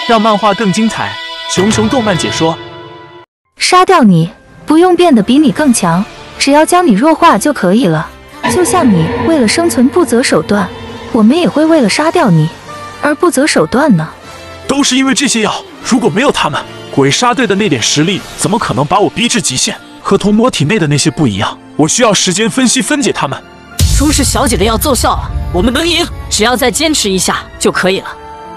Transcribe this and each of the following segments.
让漫画更精彩。熊熊动漫解说： 杀掉你，不用变得比你更强，只要将你弱化就可以了。就像你为了生存不择手段，我们也会为了杀掉你而不择手段呢。 都是因为这些药，如果没有他们，鬼杀队的那点实力怎么可能把我逼至极限？和童魔体内的那些不一样，我需要时间分析分解他们。 舒适小姐的药奏效了，我们能赢，只要再坚持一下就可以了。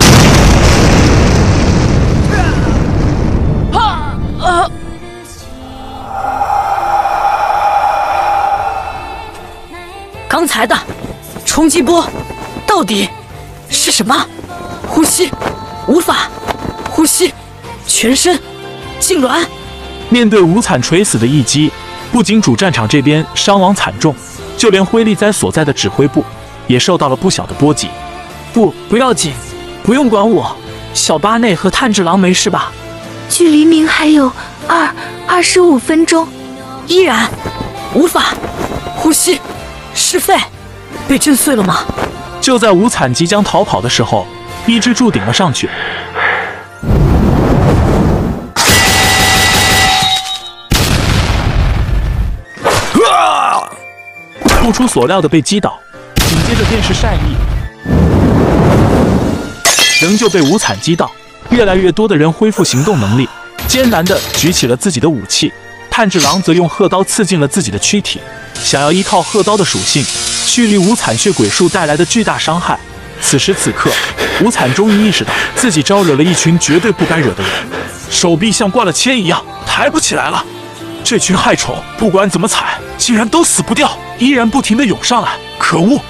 刚才的冲击波到底是什么？呼吸无法呼吸，全身痉挛。 面对无惨垂死的一击，不仅主战场这边伤亡惨重，就连灰利哉所在的指挥部也受到了不小的波及。 不要紧，不用管我。小巴内和炭治郎没事吧？ 距黎明还有25分钟， 依然无法呼吸。是肺被震碎了吗？ 就在无惨即将逃跑的时候，一只柱顶了上去。不出所料的被击倒，紧接着便是善意，仍旧被无惨击到。越来越多的人恢复行动能力，艰难地举起了自己的武器。炭治郎则用鹤刀刺进了自己的躯体，想要依靠鹤刀的属性去离无惨血鬼术带来的巨大伤害。此时此刻，无惨终于意识到自己招惹了一群绝对不该惹的人，手臂像挂了铅一样抬不起来了。这群害虫不管怎么踩，竟然都死不掉，依然不停地涌上来。可恶！